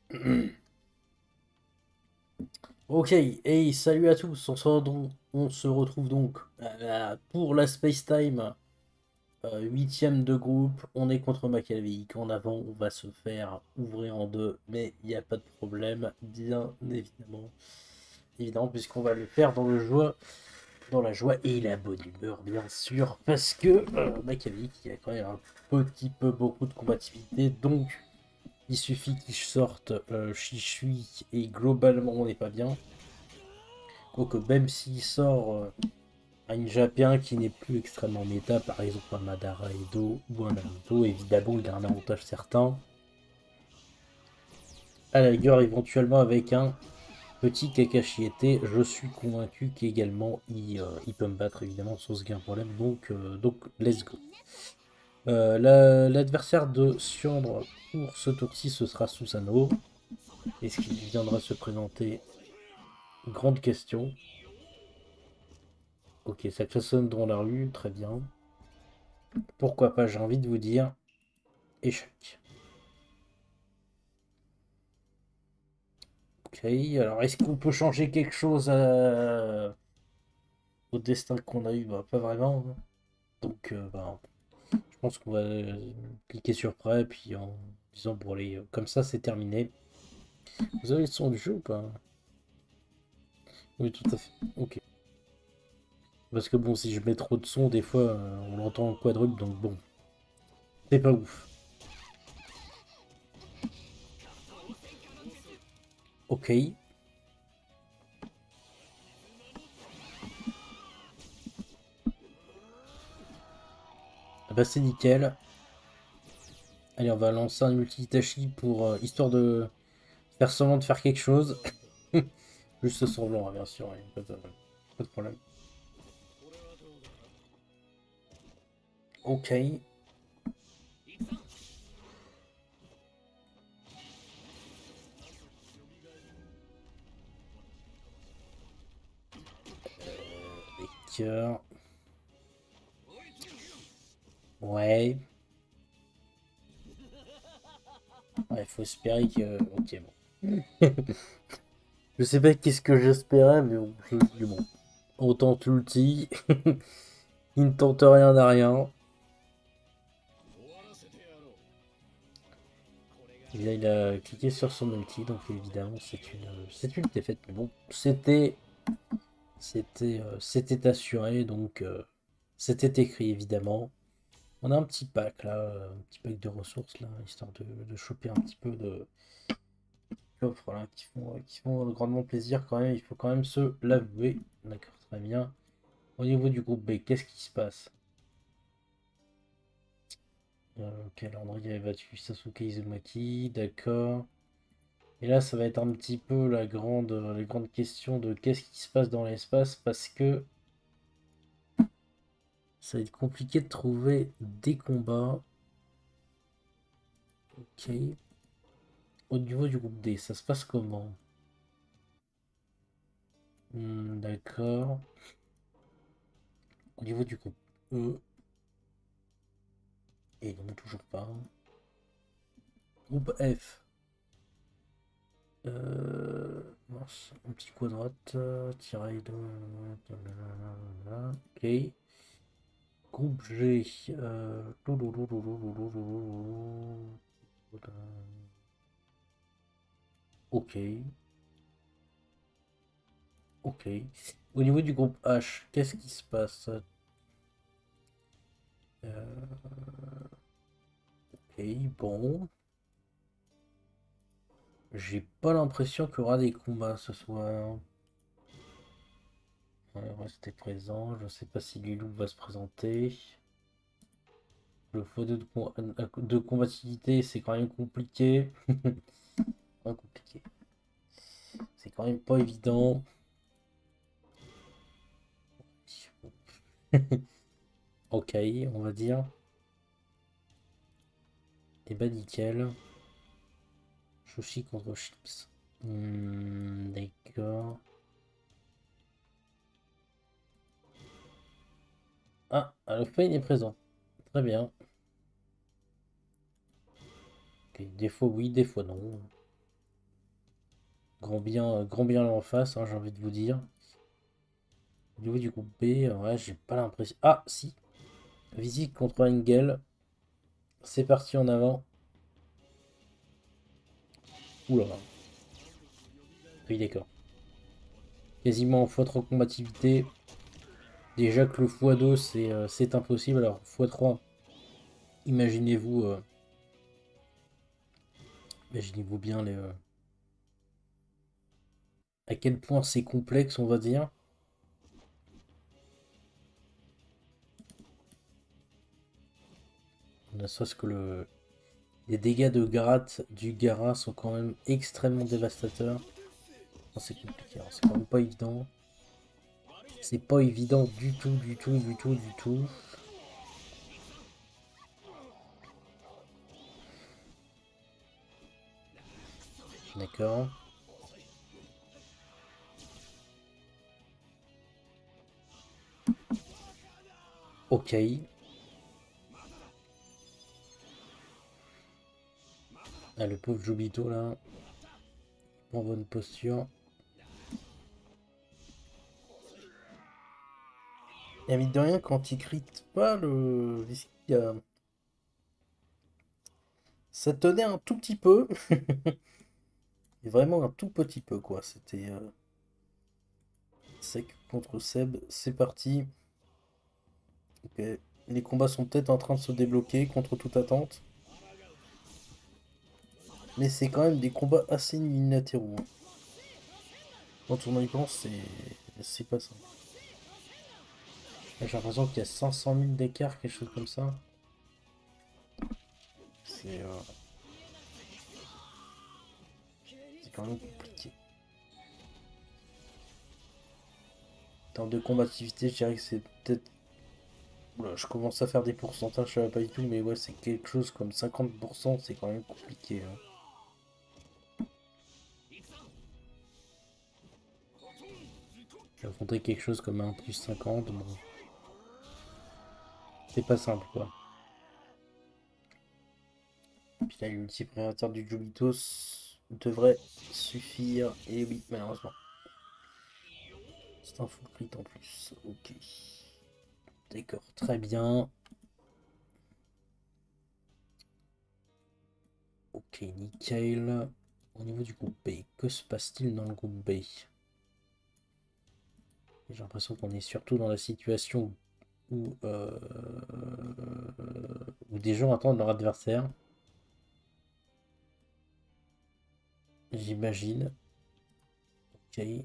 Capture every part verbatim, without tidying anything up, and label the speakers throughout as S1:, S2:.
S1: Ok, et salut à tous, on se, re- on se retrouve donc euh, pour la Space Time, euh, huitième de groupe, on est contre Machiavélique, en avant on va se faire ouvrir en deux, mais il n'y a pas de problème, bien évidemment, évidemment puisqu'on va le faire dans le joie, dans la joie et la bonne humeur bien sûr, parce que euh, Machiavélique il y a quand même un petit peu beaucoup de compatibilité, donc il suffit qu'il sorte euh, Shishui et globalement on n'est pas bien. Quoique même s'il sort euh, un Japon qui n'est plus extrêmement méta, par exemple un Madara Edo ou un Naruto, évidemment il a un avantage certain. À la rigueur, éventuellement avec un petit Kakashi été, je suis convaincu qu'également il, euh, il peut me battre évidemment sans aucun problème, donc, euh, donc let's go. Euh, la- L'adversaire de Siandre pour ce tour-ci ce sera Susanoo. Est-ce qu'il viendra se présenter? Grande question. Ok, ça klaxonne dans la rue, très bien. Pourquoi pas, j'ai envie de vous dire. Échec. Ok, alors est-ce qu'on peut changer quelque chose à- au destin qu'on a eu? Bah, pas vraiment, hein. Donc, euh, bah, je pense qu'on va euh, cliquer sur prêt, puis en disant, bon, allez, euh, comme ça, c'est terminé. Vous avez le son du jeu ou pas? Oui, tout à fait. Ok. Parce que bon, si je mets trop de son, des fois, euh, on l'entend en quadruple, donc bon, c'est pas ouf. Ok. Ah bah, c'est nickel. Allez, on va lancer un multi-Itachi pour euh, histoire de faire semblant de faire quelque chose. Juste semblant, hein, bien sûr, ouais, pas de, pas de problème. Ok. Les cœurs. Ouais. Ouais, faut espérer que. Ok, bon. Je sais pas qu'est-ce que j'espérais, mais bon, je me dis bon. On tente l'ulti. Il ne tente rien à rien. Et là, il a cliqué sur son ulti, donc évidemment, c'est une, c'est une défaite. Mais bon, c'était, c'était, euh, c'était assuré, donc euh, c'était écrit évidemment. On a un petit pack là, euh, un petit pack de ressources là, histoire de, de choper un petit peu de coffres là, qui font, euh, qui font grandement plaisir quand même. Il faut quand même se l'avouer. D'accord, très bien. Au niveau du groupe B, qu'est-ce qui se passe? Euh, calendrier a battu Sasuke Izumaki, d'accord. Et là, ça va être un petit peu la grande, la grande question de qu'est-ce qui se passe dans l'espace parce que ça va être compliqué de trouver des combats. Ok. Au niveau du groupe D, ça se passe comment? Hmm, d'accord. Au niveau du groupe E, et non, toujours pas. Groupe F. Euh, mince, un petit quadrat, euh, tiré de... Ok. Groupe G. euh, Ok. Ok. Au niveau du groupe H, qu'est-ce qui se passe? Euh, ok, bon. J'ai pas l'impression qu'il y aura des combats ce soir. Ouais, restez présent. Je sais pas si Lilou va se présenter. Le faux de, com- de combativité, c'est quand même compliqué. Pas compliqué. C'est quand même pas évident. Ok, on va dire. Et bah nickel. Sushi contre chips. Hmm, d'accord. Ah, Alpha est présent. Très bien. Ok, des fois oui, des fois non. Grand bien, grand bien là en face, hein, j'ai envie de vous dire. Au niveau du groupe B, ouais, j'ai pas l'impression. Ah, si. Visite contre Engel. C'est parti en avant. Oula. Oui, d'accord. Quasiment en fois trois combativité. Déjà que le fois deux, c'est euh, c'est impossible. Alors, fois trois, imaginez-vous euh, imaginez-vous bien les, euh, à quel point c'est complexe, on va dire. Ne serait-ce que le, les dégâts de gratte du Gara sont quand même extrêmement dévastateurs. Oh, c'est compliqué, hein, c'est quand même pas évident. C'est pas évident du tout, du tout, du tout, du tout. D'accord. Ok. Ah, le pauvre Jobito là, en bonne posture. Et mine de rien, quand il crit pas le whisky, euh, ça tenait un tout petit peu. Et vraiment un tout petit peu quoi. C'était euh, sec contre Seb. C'est parti. Ok. Les combats sont peut-être en train de se débloquer contre toute attente. Mais c'est quand même des combats assez unilatéraux, hein. Quand on y pense, c'est c'est pas ça. J'ai l'impression qu'il y a cinq cent mille d'écart, quelque chose comme ça. C'est euh, c'est quand même compliqué. En termes de combativité, je dirais que c'est peut-être. Oula, je commence à faire des pourcentages, je savais pas du tout, mais ouais, c'est quelque chose comme cinquante pour cent, c'est quand même compliqué, hein. Affronter quelque chose comme un plus cinquante, bon, c'est pas simple quoi. Puis là, l'ultiprédateur du Jubitos devrait suffire. Et oui, malheureusement. C'est un full crit en plus. Ok. D'accord, très bien. Ok, nickel. Au niveau du groupe B, que se passe-t-il dans le groupe B? J'ai l'impression qu'on est surtout dans la situation où, euh, où des gens attendent leur adversaire. J'imagine. Ok.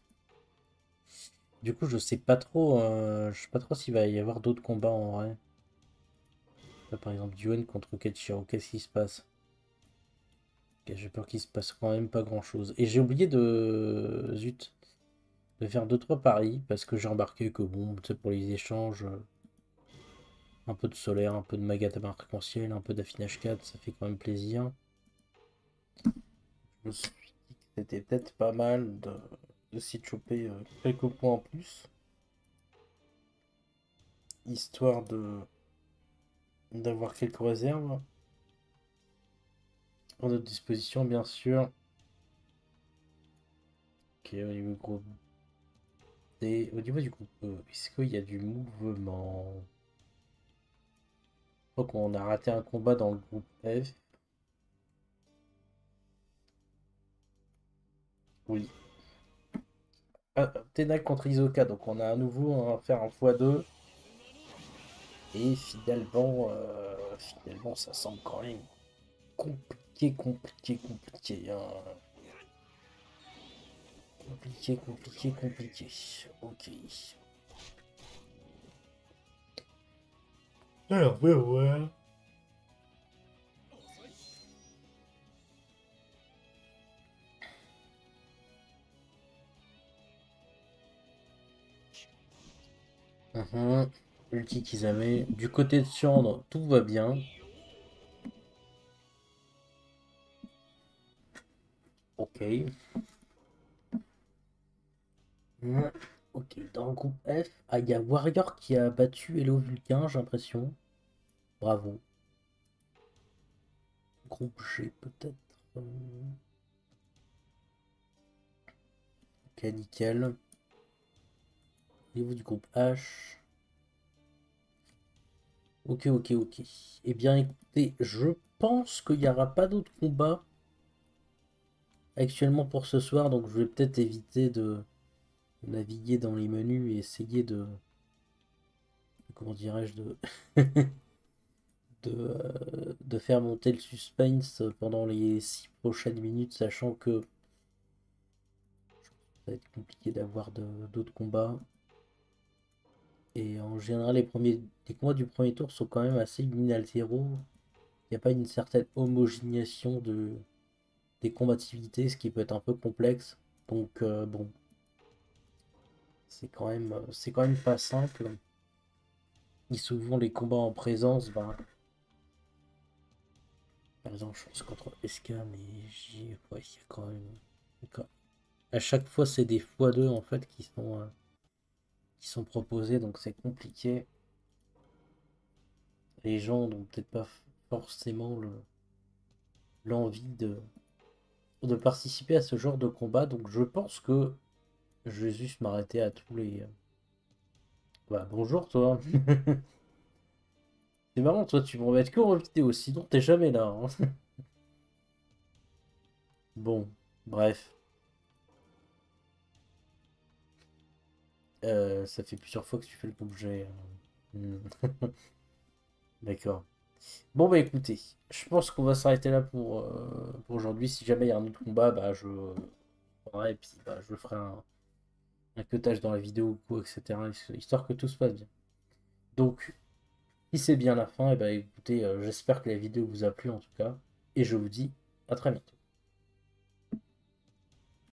S1: Du coup, je sais pas trop, euh, je sais pas trop s'il va y avoir d'autres combats en vrai. Là, par exemple, Duen contre Kenshiro, qu'est-ce qui se passe? Ok, j'ai peur qu'il se passe quand même pas grand-chose. Et j'ai oublié de... Zut. De faire deux trois paris, parce que j'ai remarqué que bon, tu sais, pour les échanges, euh, un peu de solaire, un peu de Magatama arc-en-ciel, un peu d'affinage quatre, ça fait quand même plaisir. Je me suis dit que c'était peut-être pas mal de, de s'y choper euh, quelques points en plus, histoire de d'avoir quelques réserves à notre disposition, bien sûr. Ok, au niveau groupe D, au niveau du groupe E, est-ce qu'il y a du mouvement? Je crois qu'on a raté un combat dans le groupe F. Oui. Ah, Tenak contre Isoka, donc on a à nouveau on va faire un fois deux. Et finalement, euh, finalement, ça semble quand même compliqué, compliqué, compliqué, hein. Compliqué, compliqué, compliqué. Ok. Alors, ouais, ouais. Mhm. Ulti qu'ils avaient. Du côté de Chandre, tout va bien. Ok. Mhm. Ok, dans le groupe F, ah, il y a Warrior qui a battu Hello Vulcain, j'ai l'impression. Bravo. Groupe G, peut-être. euh, nickel. Au niveau du groupe H. Ok, ok, ok. Eh bien, écoutez, je pense qu'il n'y aura pas d'autres combats actuellement pour ce soir, donc je vais peut-être éviter de naviguer dans les menus et essayer de... Comment dirais-je de... de, euh, de faire monter le suspense pendant les six prochaines minutes, sachant que ça va être compliqué d'avoir d'autres combats. Et en général, les premiers les combats du premier tour sont quand même assez inaltéros. Il n'y a pas une certaine homogénéisation de, des combativités, ce qui peut être un peu complexe. Donc euh, bon, c'est quand même c'est quand même pas simple. Et souvent les combats en présence, ben, par exemple, je pense contre S K, mais j'y ouais, il y a quand même. quand- À chaque fois, c'est des fois deux en fait qui sont euh, qui sont proposés, donc c'est compliqué. Les gens n'ont peut-être pas forcément le l'envie de de participer à ce genre de combat, donc je pense que je vais juste m'arrêter à tous les. Bah bonjour toi. C'est marrant, toi tu m'en mettre que en vidéo, sinon t'es jamais là, hein. Bon, bref. Euh, ça fait plusieurs fois que tu fais le groupe G. Hmm. D'accord. Bon bah écoutez, je pense qu'on va s'arrêter là pour, euh, pour aujourd'hui. Si jamais il y a un autre combat, bah je prendrai et puis bah, je ferai un, un cutage dans la vidéo ou quoi, et cetera. Histoire que tout se passe bien. Donc, si c'est bien la fin, et bah écoutez, euh, j'espère que la vidéo vous a plu en tout cas. Et je vous dis à très bientôt.